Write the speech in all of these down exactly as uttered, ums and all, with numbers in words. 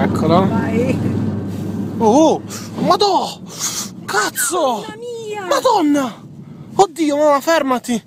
eccola. Vai. Oh, madò! Cazzo! Mamma mia! Madonna! Oddio, mamma, fermati!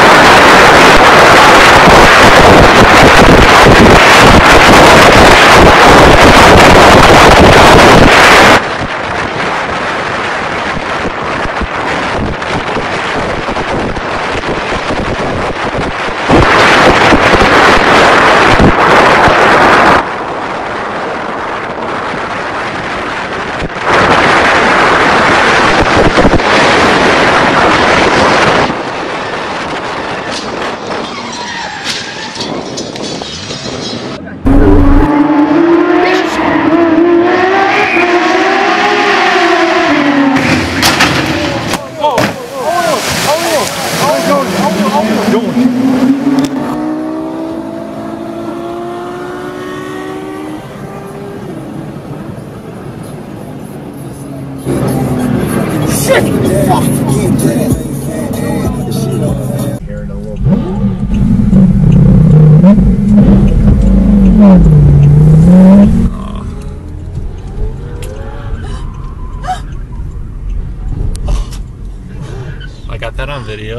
I got that on video.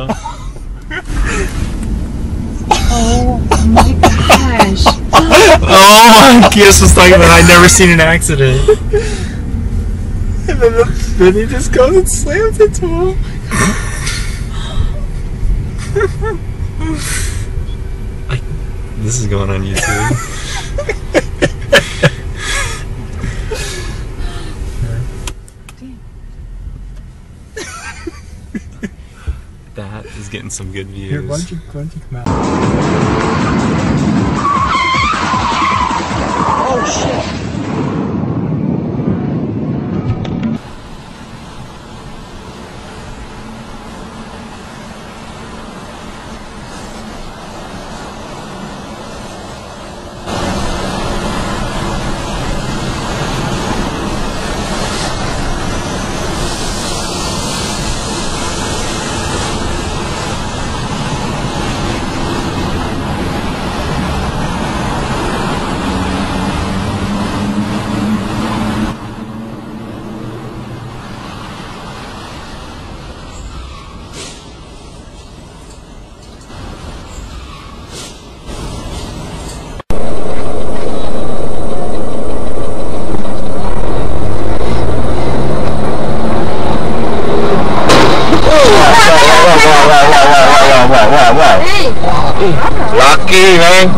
Oh my gosh. Oh my, Kios was talking about I'd never seen an accident. And then, the, then he just goes and slams into him. I, this is going on YouTube. That is getting some good views. Here, why don't you, why don't you come out? Oh shit! Lucky, man.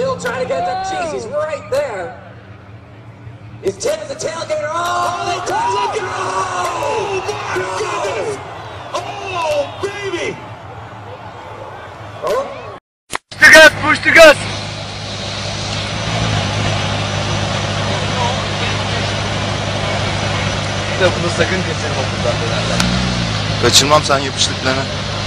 still trying to get the cheese. He's right there. He's tipping the tailgater. Oh, it doesn't go! Oh, my goodness! Oh, baby! Oh. Push the gas, push the gas! Bunu sakın kaçırma buradan dönerler. Kaçırmam, sen yapıştıklarını.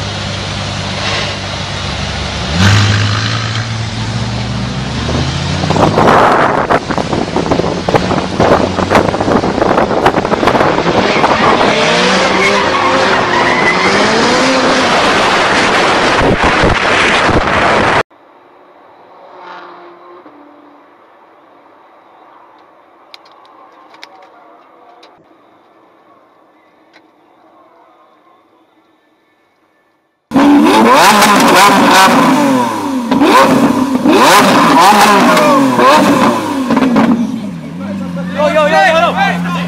Yo, yo, yo, yo, yo!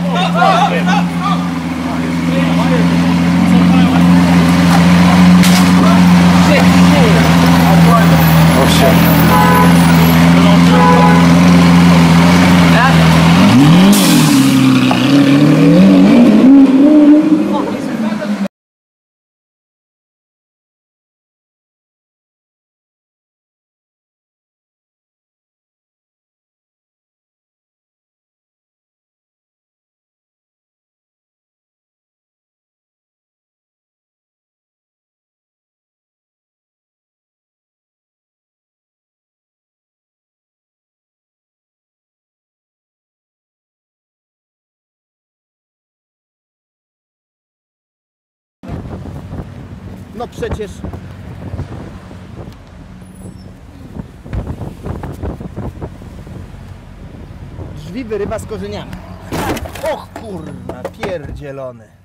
Oh shit. No przecież... Drzwi wyrywa z korzeniami. Och kurna, pierdzielony.